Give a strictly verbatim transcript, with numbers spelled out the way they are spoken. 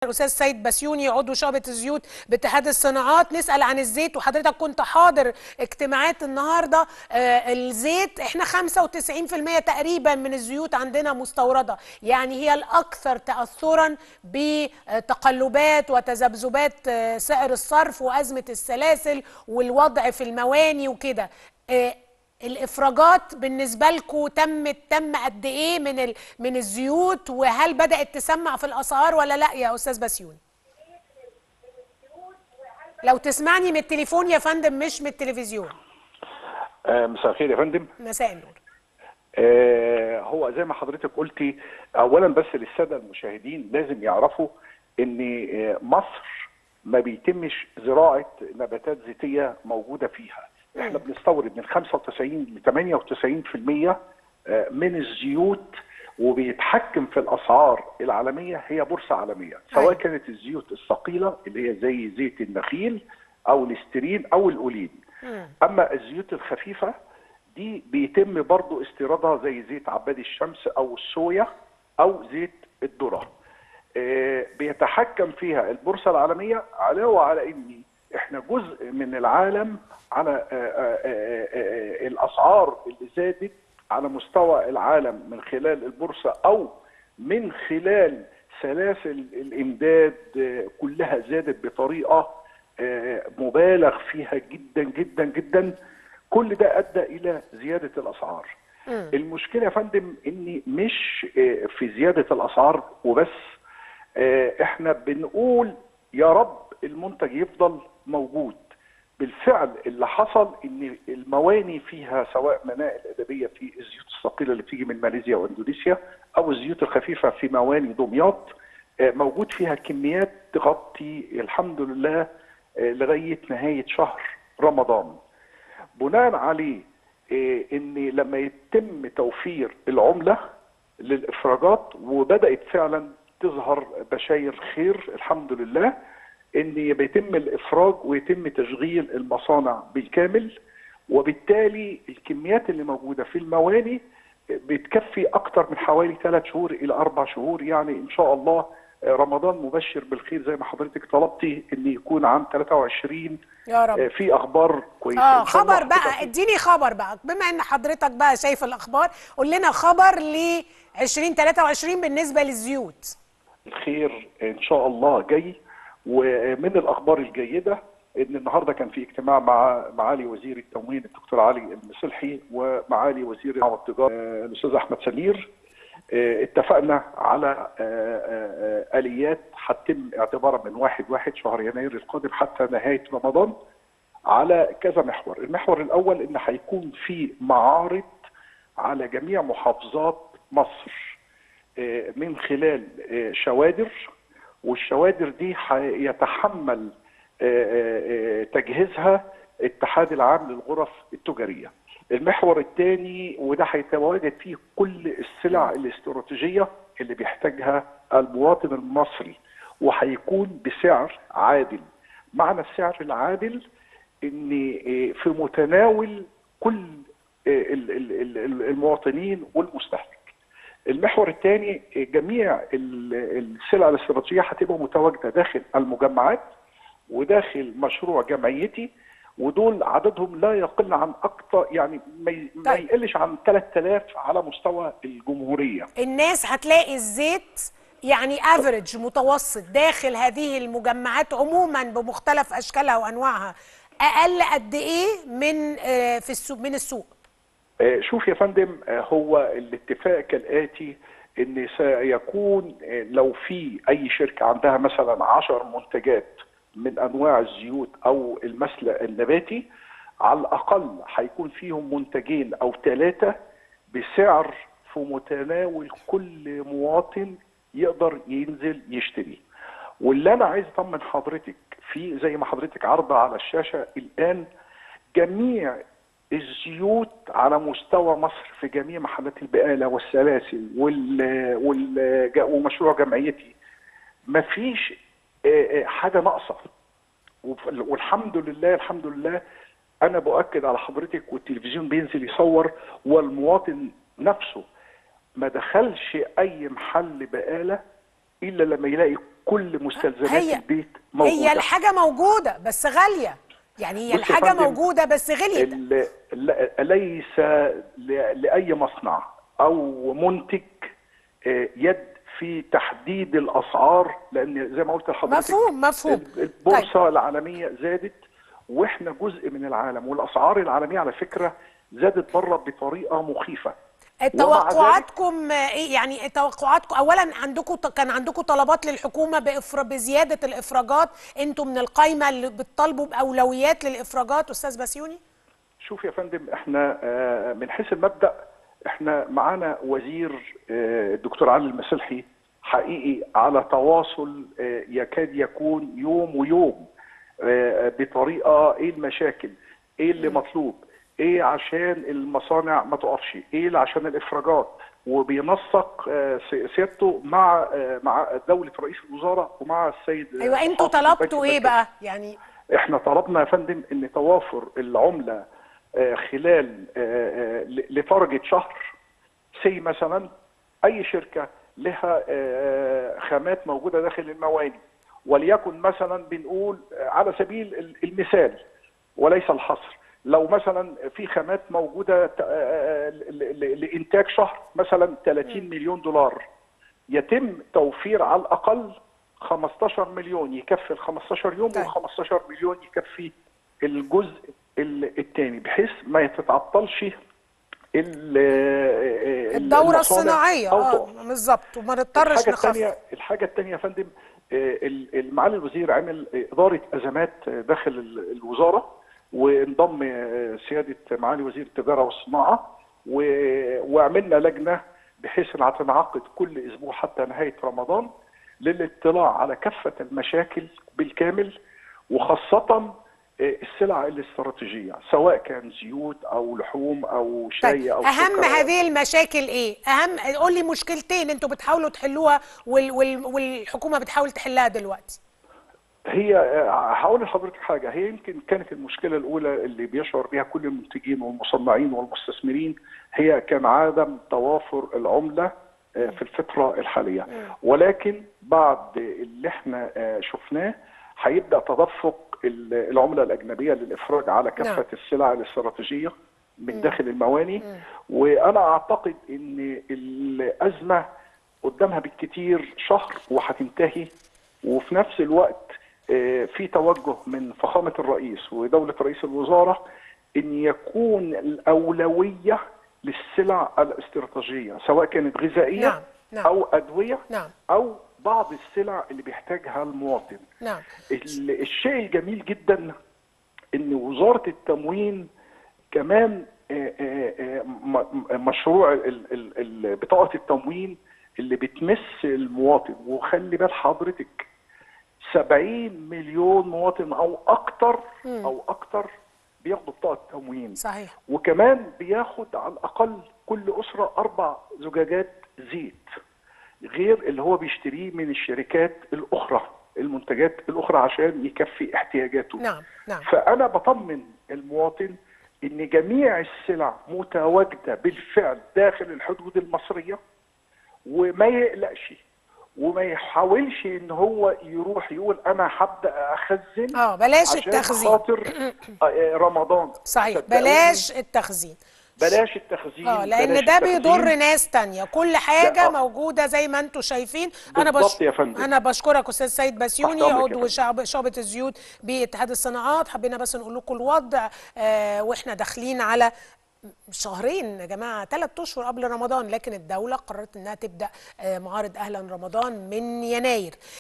الاستاذ سيد بسيوني عضو شعبة الزيوت باتحاد الصناعات. نسأل عن الزيت، وحضرتك كنت حاضر اجتماعات النهارده. آه الزيت احنا خمسة وتسعين في المية تقريبا من الزيوت عندنا مستوردة، يعني هي الاكثر تأثرا بتقلبات وتذبذبات آه سعر الصرف وازمة السلاسل والوضع في المواني وكده. آه الافراجات بالنسبه لكم تمت تم قد ايه من ال... من الزيوت، وهل بدات تسمع في الاسعار ولا لا يا استاذ بسيوني؟ لو تسمعني من التليفون يا فندم مش من التلفزيون. آه مساء الخير يا فندم. مساء النور. آه هو زي ما حضرتك قلتي، اولا بس للساده المشاهدين لازم يعرفوا ان مصر ما بيتمش زراعه نباتات زيتيه موجوده فيها. احنا بنستورد من خمسة وتسعين ل ثمانية وتسعين في المية من الزيوت، وبيتحكم في الاسعار العالميه هي بورصه عالميه، سواء كانت الزيوت الثقيله اللي هي زي زيت النخيل او الاسترين او الاولين. اما الزيوت الخفيفه دي بيتم برضو استيرادها زي زيت عباد الشمس او الصويا او زيت الذره. بيتحكم فيها البورصه العالميه، علاوه على ان احنا جزء من العالم على الاسعار اللي زادت على مستوى العالم من خلال البورصه او من خلال سلاسل الامداد، كلها زادت بطريقه مبالغ فيها جدا جدا جدا. كل ده ادى الى زياده الاسعار. م. المشكله يا فندم ان مش في زياده الاسعار وبس، احنا بنقول يا رب المنتج يفضل موجود. بالفعل اللي حصل ان المواني فيها، سواء منائل ادبيه في الزيوت الثقيله اللي بتيجي من ماليزيا واندونيسيا او الزيوت الخفيفه في مواني دمياط، موجود فيها كميات تغطي الحمد لله لغايه نهايه شهر رمضان. بناء عليه ان لما يتم توفير العمله للافراجات وبدات فعلا تظهر بشاير خير الحمد لله، ان بيتم الافراج ويتم تشغيل المصانع بالكامل، وبالتالي الكميات اللي موجوده في المواني بتكفي اكتر من حوالي ثلاث شهور الى اربع شهور. يعني ان شاء الله رمضان مبشر بالخير زي ما حضرتك طلبتي ان يكون عام ثلاثة وعشرين يا رب في اخبار كويسه. اه خبر بقى، اديني خبر بقى بما ان حضرتك بقى شايف الاخبار، قول لنا خبر ل ألفين وثلاثة وعشرين بالنسبه للزيوت. الخير ان شاء الله جاي. ومن الاخبار الجيده ان النهارده كان في اجتماع مع معالي وزير التموين الدكتور علي المصلحي ومعالي وزير الصناعه والتجاره الاستاذ احمد سمير. اتفقنا على اليات هتتم اعتبارا من واحد واحد شهر يناير القادم حتى نهايه رمضان على كذا محور. المحور الاول ان هيكون في معارض على جميع محافظات مصر من خلال شوادر، والشوادر دي يتحمل تجهيزها الاتحاد العام للغرف التجاريه. المحور الثاني وده هيتواجد فيه كل السلع الاستراتيجيه اللي بيحتاجها المواطن المصري، وهيكون بسعر عادل. معنى السعر العادل ان في متناول كل المواطنين والمستهلك. المحور الثاني جميع السلع الاستراتيجيه هتبقى متواجده داخل المجمعات وداخل مشروع جمعيتي، ودول عددهم لا يقل عن اكثر، يعني ما يقلش عن ثلاثة آلاف على مستوى الجمهوريه. الناس هتلاقي الزيت يعني افريج متوسط داخل هذه المجمعات عموما بمختلف اشكالها وانواعها اقل قد ايه من في السوق من السوق؟ شوف يا فندم، هو الاتفاق كالاتي ان سيكون لو في اي شركه عندها مثلا عشر منتجات من انواع الزيوت او المسلق النباتي، على الاقل هيكون فيهم منتجين او ثلاثه بسعر في متناول كل مواطن يقدر ينزل يشتري. واللي انا عايز اطمن حضرتك في زي ما حضرتك عارضه على الشاشه الان، جميع الزيوت على مستوى مصر في جميع محلات البقاله والسلاسل وال وال ومشروع جمعيتي مفيش حاجه ناقصه. والحمد لله الحمد لله انا باكد على حضرتك، والتلفزيون بينزل يصور، والمواطن نفسه ما دخلش اي محل بقاله الا لما يلاقي كل مستلزمات هي البيت موجوده. هي الحاجه موجوده بس غاليه، يعني هي بص يا الحاجه فندم، موجوده بس غليت. ال- ل- ليس ل- لاي مصنع او منتج آه، يد في تحديد الاسعار، لان زي ما قلت لحضرتك مفهوم مفهوم. طيب البورصه العالميه زادت واحنا جزء من العالم، والاسعار العالميه على فكره زادت بره بطريقه مخيفه. ومع ذلك توقعاتكم ايه؟ يعني توقعاتكم اولا، عندكم كان عندكم طلبات للحكومه بإفر بزياده الافراجات، انتم من القائمه اللي بتطالبوا باولويات للافراجات استاذ بسيوني؟ شوف يا فندم، احنا آه، من حيث المبدأ احنا معانا وزير آه، الدكتور علي المسلحي حقيقي على تواصل آه، يكاد يكون يوم ويوم آه، بطريقة ايه المشاكل، ايه اللي مطلوب، ايه عشان المصانع ما تقفش، ايه اللي عشان الافراجات، وبينسق آه، سيادته مع آه، مع دولة رئيس الوزراء ومع السيد ايوه، انتوا محافظ البنك طلبتوا ايه المركزي. بقى يعني؟ احنا طلبنا يا فندم ان توافر العمله آه، خلال آه، آه، لدرجه شهر. سي مثلا اي شركه لها آه، خامات موجوده داخل المواني، وليكن مثلا بنقول آه، على سبيل المثال وليس الحصر، لو مثلا في خامات موجوده آه، آه، ل- ل- لانتاج شهر مثلا ثلاثين مليون دولار، يتم توفير على الاقل خمستاشر مليون يكفي ال خمستاشر يوم، طيب. وال خمستاشر مليون يكفي الجزء الثاني، بحيث ما تتعطلش ال- الدوره المصانع الصناعيه، او اه تقف. بالظبط، وما نضطرش الحاجه نخفض. الثانيه الحاجه الثانيه يا فندم، آه، ال- معالي الوزير عمل اداره ازمات داخل ال- الوزاره، وانضم آه، سياده معالي وزير التجاره والصناعه، و- وعملنا لجنه بحيث انها تنعقد كل اسبوع حتى نهايه رمضان للاطلاع على كافه المشاكل بالكامل، وخاصه آه، السلع الاستراتيجيه، سواء كان زيوت او لحوم او طيب، شاي او اهم سكر. هذه المشاكل ايه؟ اهم قول لي مشكلتين انتوا بتحاولوا تحلوها وال... وال... والحكومه بتحاول تحلها دلوقتي. هي آه، هقول لحضرتك حاجه، هي يمكن كانت المشكله الاولى اللي بيشعر بها كل المنتجين والمصنعين والمستثمرين، هي كان عدم توافر العمله آه، في الفتره الحاليه، ولكن بعد اللي احنا آه، شفناه هيبدا تدفق ال- العمله الاجنبيه للافراج على نعم. كافه السلع الاستراتيجيه من مم. داخل المواني، مم. وانا اعتقد ان الازمه قدامها بالكتير شهر وهتنتهي، وفي نفس الوقت آه، في توجه من فخامة الرئيس ودولة رئيس الوزراء ان يكون الأولوية للسلع الاستراتيجية، سواء كانت غذائية نعم. نعم. أو أدوية نعم. أو بعض السلع اللي بيحتاجها المواطن. نعم. ال- الشيء الجميل جدا ان وزارة التموين كمان آه، آه، آه، م- مشروع ال- ال- ال- بطاقة التموين اللي بتمس المواطن، وخلي بال حضرتك سبعين مليون مواطن او اكتر مم. او اكتر بياخدوا بطاقه تموين، صحيح. وكمان بياخد على الاقل كل اسره اربع زجاجات زيت، غير اللي هو بيشتريه من الشركات الاخرى، المنتجات الاخرى عشان يكفي احتياجاته. نعم. نعم. فانا بطمن المواطن ان جميع السلع متواجده بالفعل داخل الحدود المصريه، وما يقلقش وما يحاولش ان هو يروح يقول انا هبدا اخزن اه بلاش عشان التخزين. خاطر آه، رمضان. صحيح، صدقوني، بلاش التخزين. بلاش التخزين، اه لان بلاش ده التخزين. بيضر ناس تانية، كل حاجه لا، موجوده زي ما انتم شايفين. انا بالظبط يا فندم. انا بشكرك استاذ سيد تحت بسيوني، امرك يا عضو فندم. شعب شعبة الزيوت باتحاد الصناعات. حبينا بس نقول لكم الوضع، آه واحنا داخلين على شهرين يا جماعه، ثلاث اشهر قبل رمضان، لكن الدوله قررت انها تبدا آه معارض اهلا رمضان من يناير.